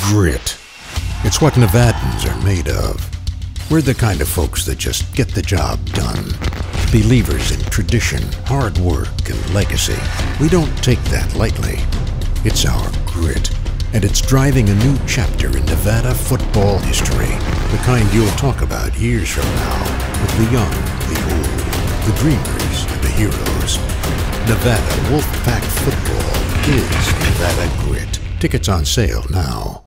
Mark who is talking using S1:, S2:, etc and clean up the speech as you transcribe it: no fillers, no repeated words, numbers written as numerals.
S1: Grit. It's what Nevadans are made of. We're the kind of folks that just get the job done. Believers in tradition, hard work, and legacy. We don't take that lightly. It's our grit. And it's driving a new chapter in Nevada football history. The kind you'll talk about years from now. With the young, the old, the dreamers, and the heroes. Nevada Wolfpack football is Nevada Grit. Tickets on sale now.